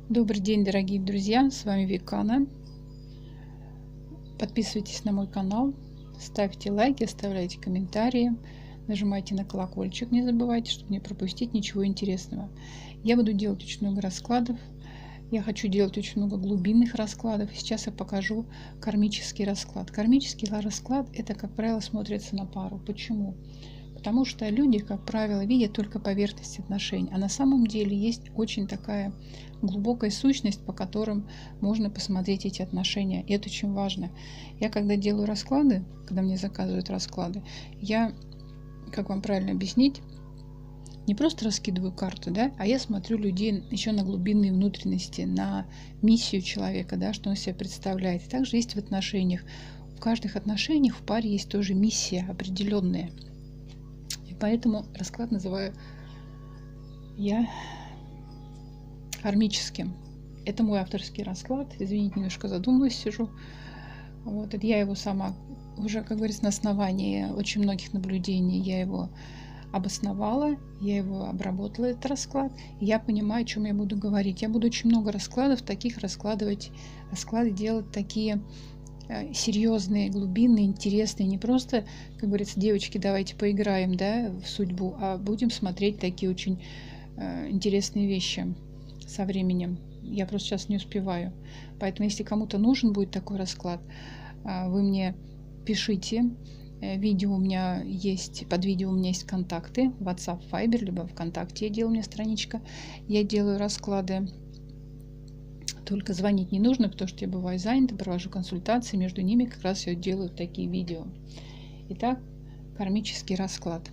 Добрый день, дорогие друзья, с вами Викана. Подписывайтесь на мой канал, ставьте лайки, оставляйте комментарии, нажимайте на колокольчик, не забывайте, чтобы не пропустить ничего интересного. Я буду делать очень много раскладов, я хочу делать очень много глубинных раскладов. Сейчас я покажу кармический расклад. Кармический расклад – это, как правило, смотрится на пару. Почему? Потому что люди, как правило, видят только поверхность отношений, а на самом деле есть очень такая глубокая сущность, по которым можно посмотреть эти отношения. И это очень важно. Я когда делаю расклады, когда мне заказывают расклады, я, как вам правильно объяснить, не просто раскидываю карты, да, а я смотрю людей еще на глубинные внутренности, на миссию человека, да, что он себя представляет. И также есть в отношениях. В каждых отношениях в паре есть тоже миссия определенная. Поэтому расклад называю я кармическим. Это мой авторский расклад. Извините, немножко задумалась, сижу. Вот, это я его сама уже, как говорится, на основании очень многих наблюдений я его обосновала, я его обработала, этот расклад. И я понимаю, о чем я буду говорить. Я буду очень много раскладов таких расклады делать такие серьезные, глубинные, интересные, не просто, как говорится, девочки, давайте поиграем, да, в судьбу, а будем смотреть такие очень интересные вещи со временем. Я просто сейчас не успеваю. Поэтому, если кому-то нужен будет такой расклад, вы мне пишите. Видео у меня есть, под видео у меня есть контакты, WhatsApp, Viber, либо ВКонтакте я делаю, у меня страничка. Я делаю расклады. Только звонить не нужно, потому что я бываю занята, провожу консультации, между ними как раз я делаю такие видео. Итак, кармический расклад.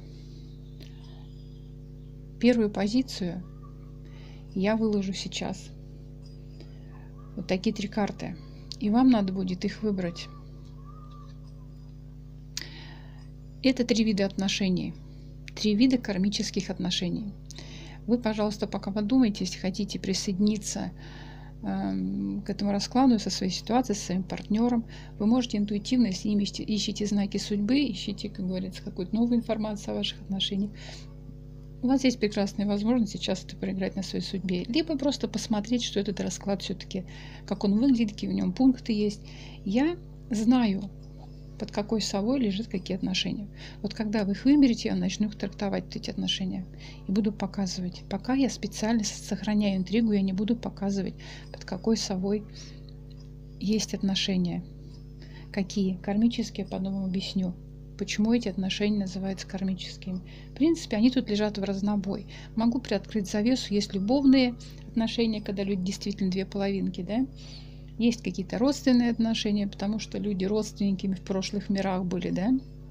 Первую позицию я выложу сейчас. Вот такие 3 карты. И вам надо будет их выбрать. Это 3 вида отношений. 3 вида кармических отношений. Вы, пожалуйста, пока подумайте, если хотите присоединиться к этому раскладу со своей ситуацией, со своим партнером. Вы можете интуитивно, если ищете знаки судьбы, ищите, как говорится, какую-то новую информацию о ваших отношениях. У вас есть прекрасная возможность сейчас это проиграть на своей судьбе. Либо просто посмотреть, что этот расклад все-таки, как он выглядит, какие в нем пункты есть. Я знаю, под какой совой лежат какие отношения. Вот когда вы их выберете, я начну их трактовать, эти отношения, и буду показывать. Пока я специально сохраняю интригу, я не буду показывать, под какой совой есть отношения. Какие? Кармические, потом вам объясню, почему эти отношения называются кармическими. В принципе, они тут лежат в разнобой. Могу приоткрыть завесу, есть любовные отношения, когда люди действительно 2 половинки, да? Есть какие-то родственные отношения, потому что люди родственниками в прошлых мирах были, да?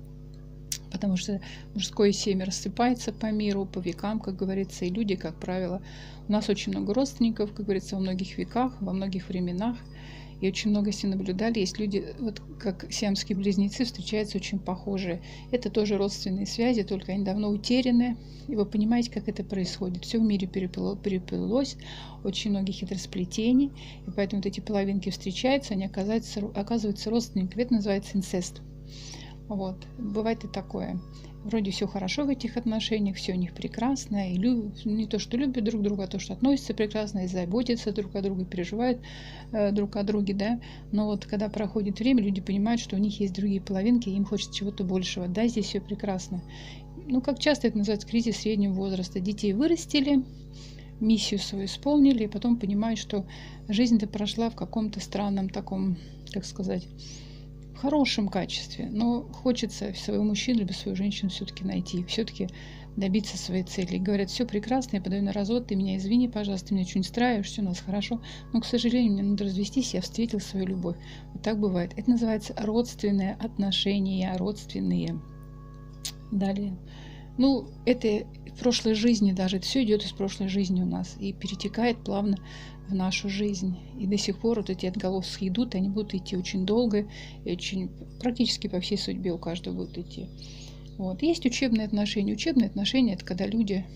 Потому что мужское семя рассыпается по миру, по векам, как говорится, и люди, как правило, у нас очень много родственников, как говорится, во многих веках, во многих временах. И очень много, если наблюдали, есть люди, вот как сиамские близнецы, встречаются очень похожие. Это тоже родственные связи, только они давно утеряны. И вы понимаете, как это происходит. Все в мире переплелось, очень много хитросплетений. И поэтому вот эти половинки встречаются, они оказываются родственниками. Это называется инцест. Вот. Бывает и такое. Вроде все хорошо в этих отношениях, все у них прекрасно. И не то, что любят друг друга, а то, что относятся прекрасно, и заботятся друг о друге, переживают друг о друге, да. Но вот когда проходит время, люди понимают, что у них есть другие половинки, и им хочется чего-то большего. Да, здесь все прекрасно. Ну, как часто это называется кризис среднего возраста. Детей вырастили, миссию свою исполнили, и потом понимают, что жизнь-то прошла в каком-то странном таком, как сказать, в хорошем качестве, но хочется своего мужчину либо свою женщину все-таки найти, все-таки добиться своей цели. И говорят, все прекрасно, я подаю на развод, ты меня извини, пожалуйста, ты меня что-нибудь устраиваешь, все у нас хорошо, но, к сожалению, мне надо развестись, я встретил свою любовь. Вот так бывает. Это называется родственные отношения, родственные. Далее. Ну, это в прошлой жизни даже, это все идет из прошлой жизни у нас и перетекает плавно в нашу жизнь. И до сих пор вот эти отголоски идут, и они будут идти очень долго, и очень, практически по всей судьбе у каждого будут идти. Вот. Есть учебные отношения. Учебные отношения – это когда люди,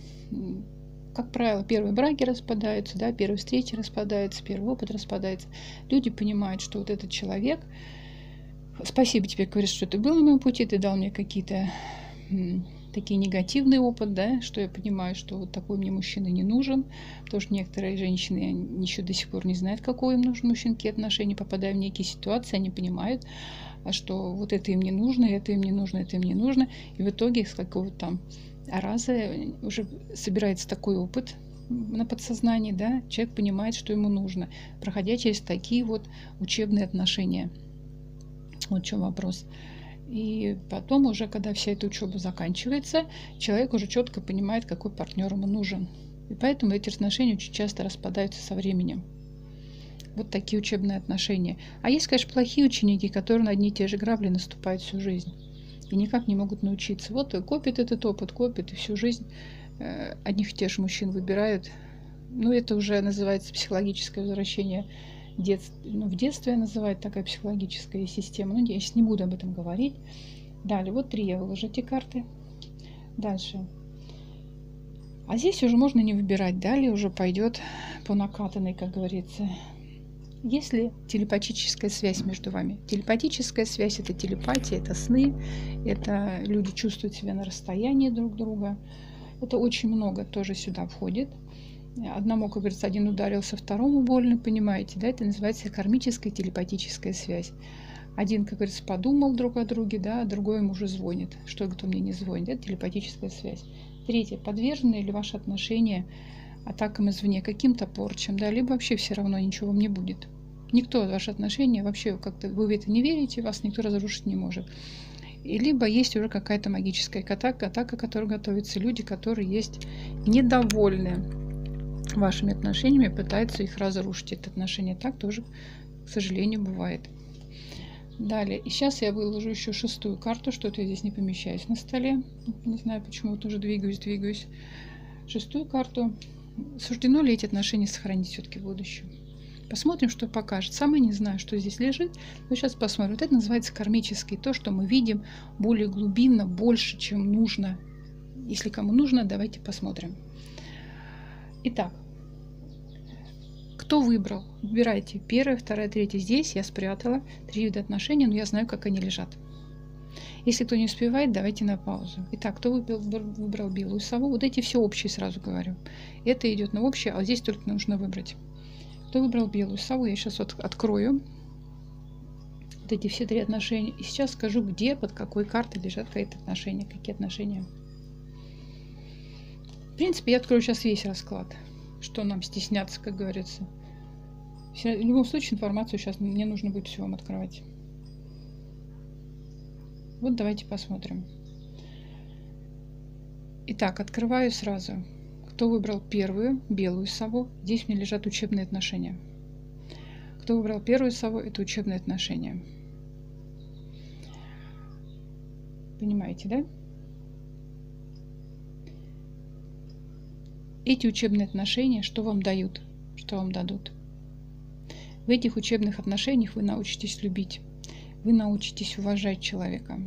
как правило, первые браки распадаются, да, первые встречи распадаются, первый опыт распадается. Люди понимают, что вот этот человек, спасибо тебе, говоришь, что ты был на моем пути, ты дал мне какие-то такие негативный опыт, да, что я понимаю, что вот такой мне мужчина не нужен, потому что некоторые женщины еще до сих пор не знают, какой им нужен мужчина, какие отношения, попадая в некие ситуации, они понимают, что вот это им не нужно, это им не нужно, это им не нужно, и в итоге с какого-то там раза уже собирается такой опыт на подсознании, да, человек понимает, что ему нужно, проходя через такие вот учебные отношения. Вот в чем вопрос. И потом уже, когда вся эта учеба заканчивается, человек уже четко понимает, какой партнер ему нужен. И поэтому эти отношения очень часто распадаются со временем. Вот такие учебные отношения. А есть, конечно, плохие ученики, которые на одни и те же грабли наступают всю жизнь. И никак не могут научиться. Вот копят этот опыт, копят, и всю жизнь одних и тех же мужчин выбирают. Ну, это уже называется психологическое возвращение в детстве называют такая психологическая система. Ну, я сейчас не буду об этом говорить. Далее, вот 3 я выложу эти карты. Дальше. А здесь уже можно не выбирать. Далее уже пойдет по накатанной, как говорится. Есть ли телепатическая связь между вами? Телепатическая связь – это телепатия, это сны, это люди чувствуют себя на расстоянии друг друга. Это очень много тоже сюда входит. Одному, как говорится, один ударился, второму больно, понимаете, да, это называется кармическая телепатическая связь. Один, как говорится, подумал друг о друге, да, а другой ему уже звонит. Что кто мне не звонит? Это телепатическая связь. Третье, подвержены ли ваши отношения атакам извне, каким-то порчам, да, либо вообще все равно ничего вам не будет. Никто ваши отношения вообще как-то, вы в это не верите, вас никто разрушить не может. И либо есть уже какая-то магическая атака, которой готовятся люди, которые есть недовольны вашими отношениями, пытаются их разрушить. Это отношения так тоже, к сожалению, бывает. Далее. И сейчас я выложу еще 6-ю карту. Что-то я здесь не помещаюсь на столе. Не знаю, почему тоже двигаюсь. 6-ю карту. Суждено ли эти отношения сохранить все-таки в будущем? Посмотрим, что покажет. Сама не знаю, что здесь лежит. Но сейчас посмотрим. Вот это называется кармический. То, что мы видим более глубинно, больше, чем нужно. Если кому нужно, давайте посмотрим. Итак, кто выбрал? Выбирайте 1, 2, 3. Здесь я спрятала 3 вида отношений, но я знаю, как они лежат. Если кто не успевает, давайте на паузу. Итак, кто выбрал белую сову? Вот эти все общие, сразу говорю. Это идет на общее, а здесь только нужно выбрать. Кто выбрал белую сову? Я сейчас вот открою вот эти все 3 отношения. И сейчас скажу, где, под какой картой лежат какие-то отношения. Какие отношения. В принципе, я открою сейчас весь расклад. Что нам стесняться, как говорится. В любом случае, информацию сейчас мне нужно будет все вам открывать. Вот давайте посмотрим. Итак, открываю сразу. Кто выбрал первую, белую сову? Здесь у меня лежат учебные отношения. Кто выбрал первую сову, это учебные отношения. Понимаете, да? Эти учебные отношения, что вам дают, что вам дадут? В этих учебных отношениях вы научитесь любить, вы научитесь уважать человека,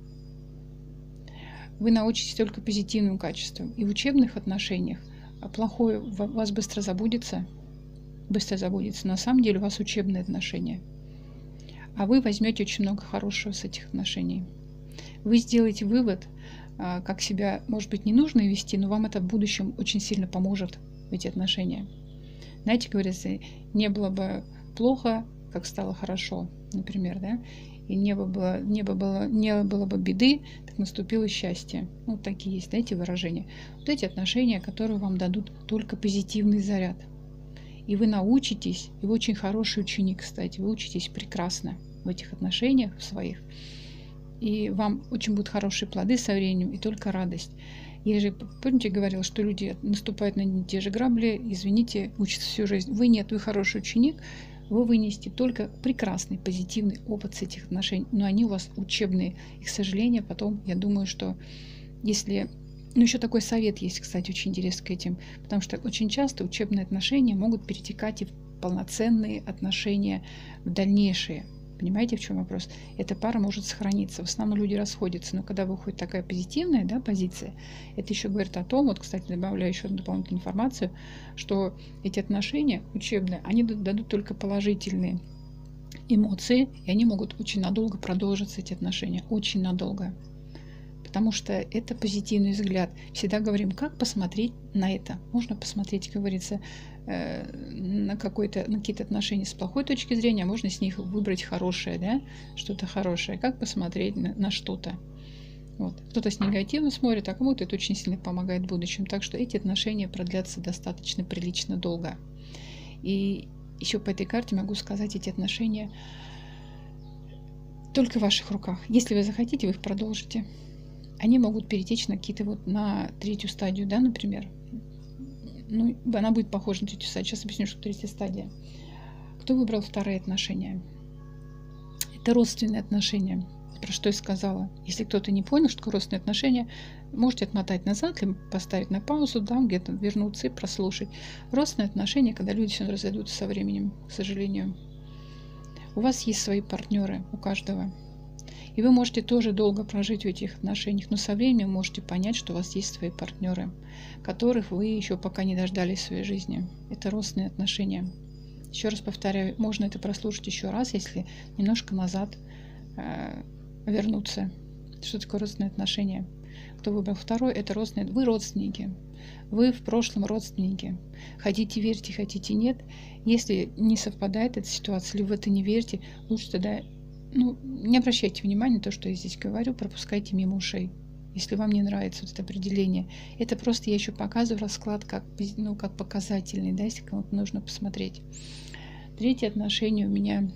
вы научитесь только позитивным качествам. И в учебных отношениях плохое вас быстро забудется. На самом деле у вас учебные отношения. А вы возьмете очень много хорошего с этих отношений. Вы сделаете вывод, как себя, может быть, не нужно вести, но вам это в будущем очень сильно поможет в эти отношения. Знаете, говорится, не было бы плохо, как стало хорошо, например, да? И не было бы беды, так наступило счастье. Ну, такие есть, да, эти выражения. Вот эти отношения, которые вам дадут только позитивный заряд. И вы научитесь, и вы очень хороший ученик, кстати, вы учитесь прекрасно в этих отношениях своих. И вам очень будут хорошие плоды со временем, и только радость. Я же, помните, говорила, что люди наступают на те же грабли, извините, учатся всю жизнь. Вы нет, вы хороший ученик, вы вынесете только прекрасный, позитивный опыт с этих отношений. Но они у вас учебные. И, к сожалению, потом, я думаю, что если... Ну, еще такой совет есть, кстати, очень интересный к этим. Потому что очень часто учебные отношения могут перетекать и в полноценные отношения в дальнейшие. Понимаете, в чем вопрос? Эта пара может сохраниться. В основном люди расходятся, но когда выходит такая позитивная, да, позиция, это еще говорит о том, вот, кстати, добавляю еще одну дополнительную информацию, что эти отношения учебные, они дадут только положительные эмоции, и они могут очень надолго продолжиться, эти отношения, очень надолго. потому что это позитивный взгляд. Всегда говорим, как посмотреть на это. Можно посмотреть, как говорится, на какие-то отношения с плохой точки зрения, а можно с них выбрать хорошее, да, что-то хорошее. Как посмотреть на что-то. Вот. Кто-то с негативом смотрит, а кому-то это очень сильно помогает в будущем. Так что эти отношения продлятся достаточно прилично долго. И еще по этой карте могу сказать, эти отношения только в ваших руках. Если вы захотите, вы их продолжите. Они могут перетечь на какие-то на третью стадию, да, например. Ну, она будет похожа на третью стадию. Сейчас объясню, что третья стадия. Кто выбрал вторые отношения? Это родственные отношения. Про что я сказала. Если кто-то не понял, что такое родственные отношения, можете отмотать назад, либо поставить на паузу, да, где-то вернуться и прослушать. Родственные отношения, когда люди все равно разойдутся со временем, к сожалению. У вас есть свои партнеры, у каждого. И вы можете тоже долго прожить в этих отношениях, но со временем можете понять, что у вас есть свои партнеры, которых вы еще пока не дождались в своей жизни. Это родственные отношения. Еще раз повторяю, можно это прослушать еще раз, если немножко назад вернуться. Что такое родственные отношения? Кто выбрал второй, это родственные. Вы родственники. Вы в прошлом родственники. Хотите верьте, хотите нет. Если не совпадает эта ситуация, или вы в это не верите, лучше тогда не обращайте внимания на то, что я здесь говорю, пропускайте мимо ушей. Если вам не нравится вот это определение. Это просто я еще показываю расклад как показательный, да, если кому-то нужно посмотреть. Третье отношение у меня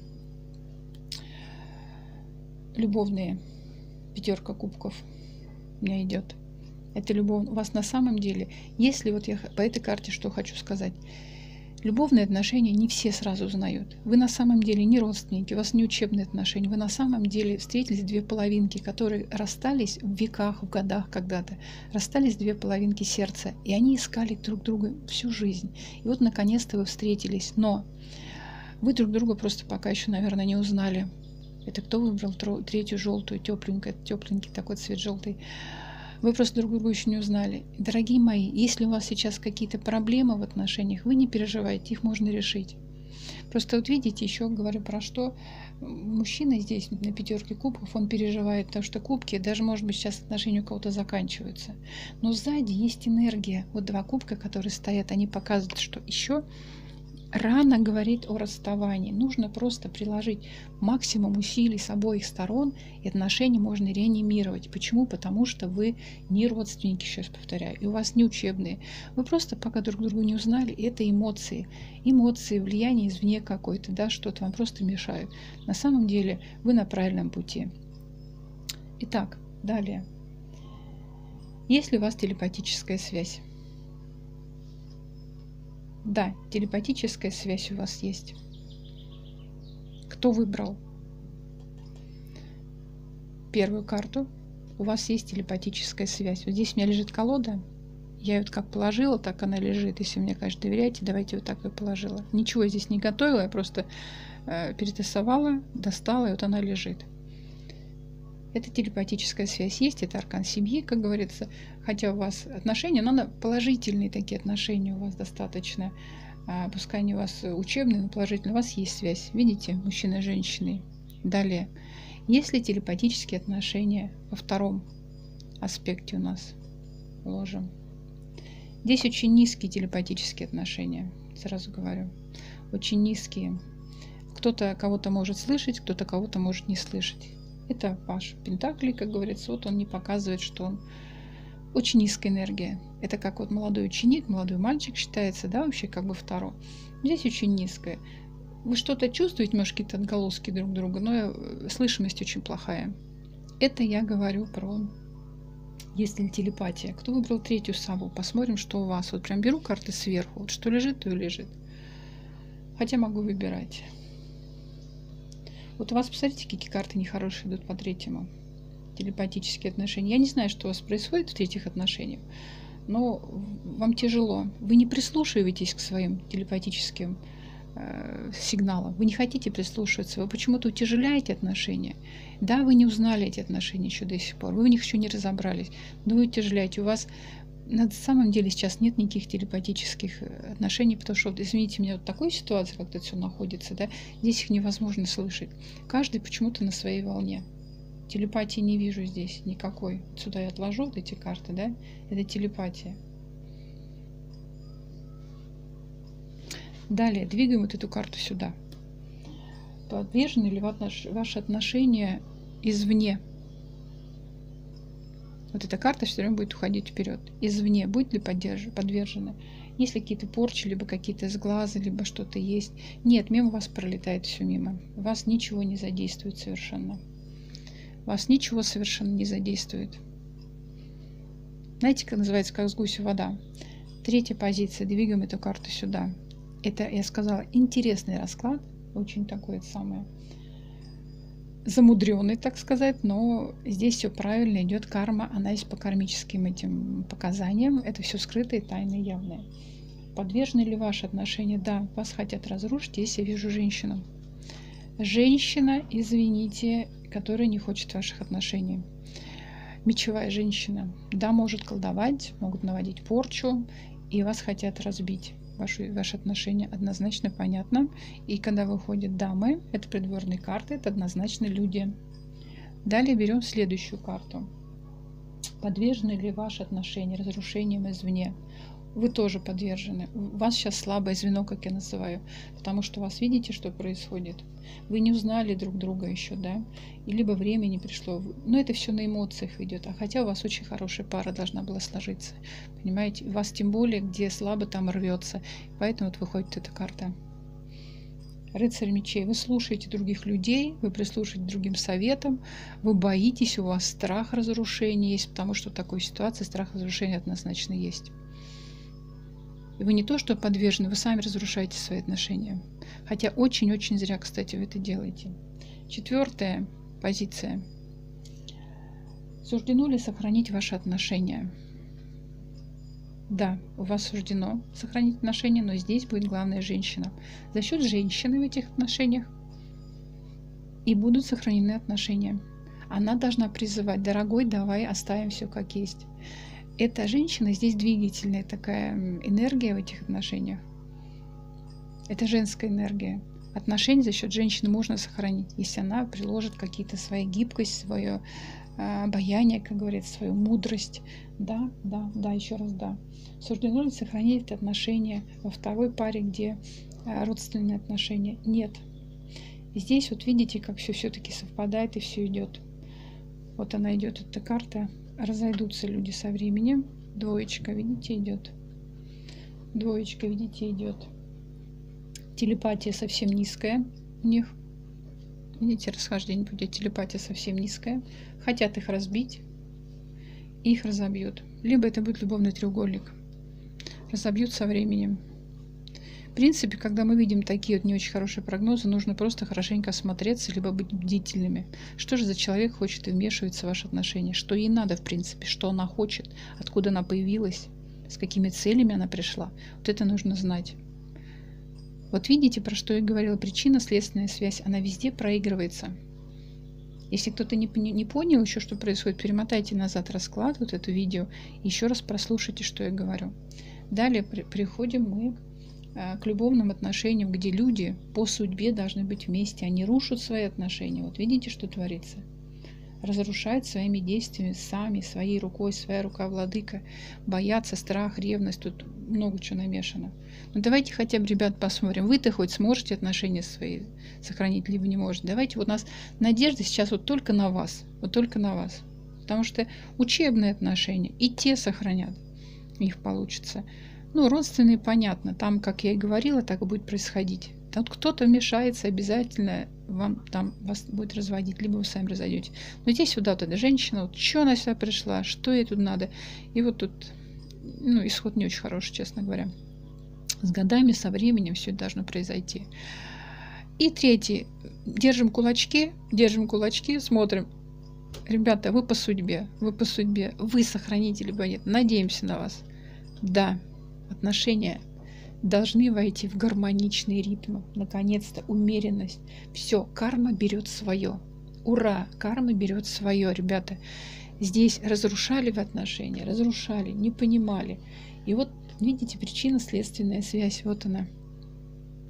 любовные. 5 кубков у меня идет. Это любовь. У вас на самом деле, если вот я по этой карте что хочу сказать. Любовные отношения не все сразу узнают. Вы на самом деле не родственники, у вас не учебные отношения. Вы на самом деле встретились две половинки, которые расстались в веках, в годах когда-то. Расстались две половинки сердца. И они искали друг друга всю жизнь. И вот наконец-то вы встретились. Но вы друг друга просто пока еще, наверное, не узнали. Это кто выбрал третью желтую, тепленький такой цвет желтый. Вы просто друг друга еще не узнали. Дорогие мои, если у вас сейчас какие-то проблемы в отношениях, вы не переживайте, их можно решить. Просто вот видите, еще говорю про что. Мужчина здесь на 5 кубков, он переживает, потому что кубки, даже может быть сейчас отношения у кого-то заканчиваются. Но сзади есть энергия. Вот 2 кубка, которые стоят, они показывают, что еще рано говорить о расставании. Нужно просто приложить максимум усилий с обоих сторон, и отношения можно реанимировать. Почему? Потому что вы не родственники, сейчас повторяю, и у вас не учебные. Вы просто пока друг друга не узнали, это эмоции. Эмоции, влияние извне какое-то, да, что-то вам просто мешают. На самом деле вы на правильном пути. Итак, далее. Есть ли у вас телепатическая связь? Да, телепатическая связь у вас есть. Кто выбрал первую карту? У вас есть телепатическая связь. Вот здесь у меня лежит колода. Я ее вот как положила, так она лежит. Если вы мне, конечно, доверяете, давайте вот так ее положила. Ничего я здесь не готовила, я просто перетасовала, достала, и вот она лежит. Это телепатическая связь есть, это аркан семьи, как говорится. Хотя у вас отношения, но положительные такие отношения у вас достаточно. Пускай они у вас учебные, но положительные. У вас есть связь. Видите, мужчина и женщина. Далее. Есть ли телепатические отношения во втором аспекте у нас? Ложим. Здесь очень низкие телепатические отношения. Сразу говорю. Очень низкие. Кто-то кого-то может слышать, кто-то кого-то может не слышать. Это ваш пентакли, как говорится, вот он не показывает, что он очень низкая энергия. Это как вот молодой ученик, молодой мальчик считается, да, вообще как бы второй. Здесь очень низкая. Вы что-то чувствуете, может, какие-то отголоски друг друга, но слышимость очень плохая. Это я говорю про, если телепатия. Кто выбрал третью сову? Посмотрим, что у вас. Вот прям беру карты сверху. Вот что лежит, то и лежит. Хотя могу выбирать. Вот у вас, посмотрите, какие карты нехорошие идут по третьему. Телепатические отношения. Я не знаю, что у вас происходит в третьих отношениях, но вам тяжело. Вы не прислушиваетесь к своим телепатическим сигналам. Вы не хотите прислушиваться. Вы почему-то утяжеляете отношения. Да, вы не узнали эти отношения еще до сих пор. Вы в них еще не разобрались. Но вы утяжеляете. У вас на самом деле сейчас нет никаких телепатических отношений, потому что, вот, извините меня, вот такой ситуации, как-то все находится, да, здесь их невозможно слышать. Каждый почему-то на своей волне. Телепатии не вижу здесь никакой. Сюда я отложу вот эти карты, да? Это телепатия. Далее двигаем вот эту карту сюда. Подвержены ли ваши отношения извне? Вот эта карта все время будет уходить вперед. Извне будет ли подвержены? Есть ли какие-то порчи, либо какие-то сглазы, либо что-то есть? Нет, мимо вас пролетает все мимо. Вас ничего не задействует совершенно. Вас ничего совершенно не задействует. Знаете, как называется, как с гуся вода? Третья позиция. Двигаем эту карту сюда. Это, я сказала, интересный расклад. Очень такой самый замудренный, так сказать, но здесь все правильно, идет карма, она есть по кармическим этим показаниям, это все скрытое, тайное, явное. Подвержены ли ваши отношения? Да, вас хотят разрушить. Здесь я вижу женщину. Женщина, извините, которая не хочет ваших отношений. Мечевая женщина. Да, может колдовать, могут наводить порчу, и вас хотят разбить. Ваши отношения однозначно понятно. И когда выходят дамы, это придворные карты, это однозначно люди. Далее берем следующую карту. Подвержены ли ваши отношения разрушениям извне? Вы тоже подвержены. У вас сейчас слабое звено, как я называю, потому что у вас видите, что происходит. Вы не узнали друг друга еще, да? И либо время не пришло. Но это все на эмоциях идет. А хотя у вас очень хорошая пара должна была сложиться. Понимаете? У вас тем более, где слабо, там рвется. Поэтому вот выходит эта карта. Рыцарь мечей. Вы слушаете других людей, вы прислушиваетесь к другим советам, вы боитесь, у вас страх разрушения есть, потому что в такой ситуации страх разрушения однозначно есть. И вы не то, что подвержены, вы сами разрушаете свои отношения. Хотя очень-очень зря, кстати, вы это делаете. Четвертая позиция. Суждено ли сохранить ваши отношения? Да, у вас суждено сохранить отношения, но здесь будет главная женщина. За счет женщины в этих отношениях и будут сохранены отношения. Она должна призывать: дорогой, давай оставим все как есть. Эта женщина здесь двигательная такая энергия в этих отношениях. Это женская энергия. Отношения за счет женщины можно сохранить, если она приложит какие-то свои гибкость, свое обаяние, как говорится, свою мудрость. Да, еще раз да. Суждено ли сохранить эти отношения во второй паре, где родственные отношения? Нет. Здесь вот видите, как все все-таки совпадает и все идет. Вот она идет, эта карта. Разойдутся люди со временем. Двоечка, видите, идет. Двоечка, видите, идет. Телепатия совсем низкая у них. Видите, расхождение будет. Телепатия совсем низкая. Хотят их разбить. Их разобьют. Либо это будет любовный треугольник. Разобьют со временем. В принципе, когда мы видим такие вот не очень хорошие прогнозы, нужно просто хорошенько осмотреться, либо быть бдительными. Что же за человек хочет вмешиваться в ваши отношения? Что ей надо, в принципе? Что она хочет? Откуда она появилась? С какими целями она пришла? Вот это нужно знать. Вот видите, про что я говорила? Причинно-следственная связь, она везде проигрывается. Если кто-то не понял еще, что происходит, перемотайте назад расклад, вот это видео, и еще раз прослушайте, что я говорю. Далее приходим мы к любовным отношениям, где люди по судьбе должны быть вместе, они рушат свои отношения. Вот видите, что творится? Разрушают своими действиями сами, своей рукой, своя рука владыка. Боятся, страх, ревность, тут много чего намешано. Но давайте хотя бы, ребят, посмотрим. Вы-то хоть сможете отношения свои сохранить, либо не можете. Давайте, вот у нас надежда сейчас вот только на вас. Вот только на вас. Потому что учебные отношения и те сохранят. У них получится. Ну, родственные, понятно. Там, как я и говорила, так и будет происходить. Тут кто-то вмешается, обязательно вас будет разводить, либо вы сами разойдете. Но здесь вот эта женщина, вот что она сюда пришла, что ей тут надо. И вот тут, ну, исход не очень хороший, честно говоря. С годами, со временем все это должно произойти. И третий. Держим кулачки, смотрим. Ребята, вы по судьбе, вы сохраните, либо нет. Надеемся на вас. Да. Отношения должны войти в гармоничный ритм. Наконец-то умеренность. Все, карма берет свое. Ура! Карма берет свое, ребята. Здесь разрушали в отношения, разрушали, не понимали. И вот, видите, причинно-следственная связь. Вот она.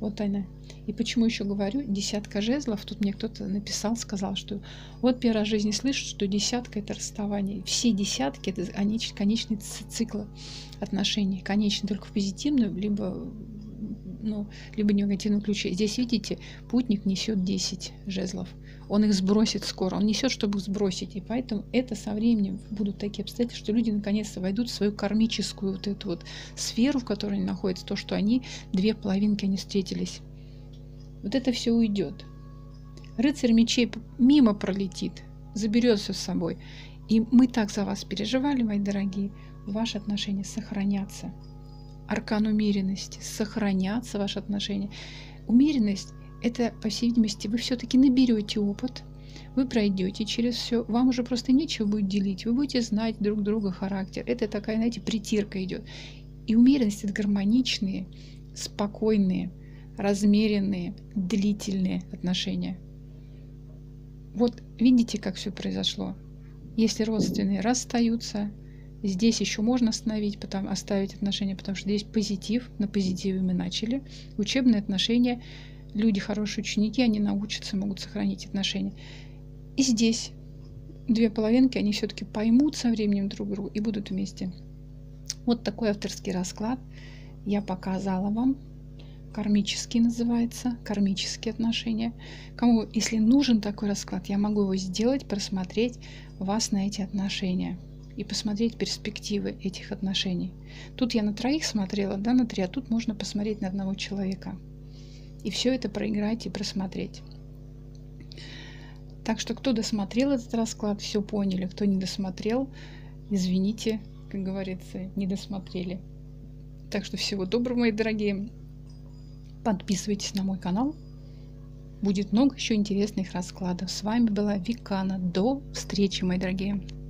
Вот она. И почему еще говорю, десятка жезлов, тут мне кто-то написал, сказал, что вот первый раз в жизни слышу, что десятка это расставание. Все десятки это конечный цикл отношений, конечный только в позитивную, либо, ну, либо негативном ключе. Здесь, видите, путник несет 10 жезлов. Он их сбросит скоро, он несет, чтобы сбросить. И поэтому это со временем будут такие обстоятельства, что люди наконец-то войдут в свою кармическую вот эту вот сферу, в которой они находятся, то, что они, две половинки, они встретились. Вот это все уйдет. Рыцарь мечей мимо пролетит, заберет все с собой. И мы так за вас переживали, мои дорогие, ваши отношения сохранятся. Аркан умеренности, сохранятся ваши отношения. Умеренность — это, по всей видимости, вы все-таки наберете опыт, вы пройдете через все, вам уже просто нечего будет делить, вы будете знать друг друга характер. Это такая, знаете, притирка идет. И умеренность — это гармоничные, спокойные, размеренные, длительные отношения. Вот видите, как все произошло. Если родственные расстаются, здесь еще можно оставить отношения, потому что здесь позитив, на позитиве мы начали. Учебные отношения, люди, хорошие ученики, они научатся, могут сохранить отношения. И здесь две половинки, они все-таки поймут со временем друг друга и будут вместе. Вот такой авторский расклад я показала вам. Кармический называется, кармические отношения. Кому, если нужен такой расклад, я могу его сделать, просмотреть вас на эти отношения и посмотреть перспективы этих отношений. Тут я на троих смотрела, да, на 3, а тут можно посмотреть на одного человека. И все это проиграть и просмотреть. Так что кто досмотрел этот расклад, все поняли. Кто не досмотрел, извините, как говорится, не досмотрели. Так что всего доброго, мои дорогие. Подписывайтесь на мой канал. Будет много еще интересных раскладов. С вами была Викана. До встречи, мои дорогие.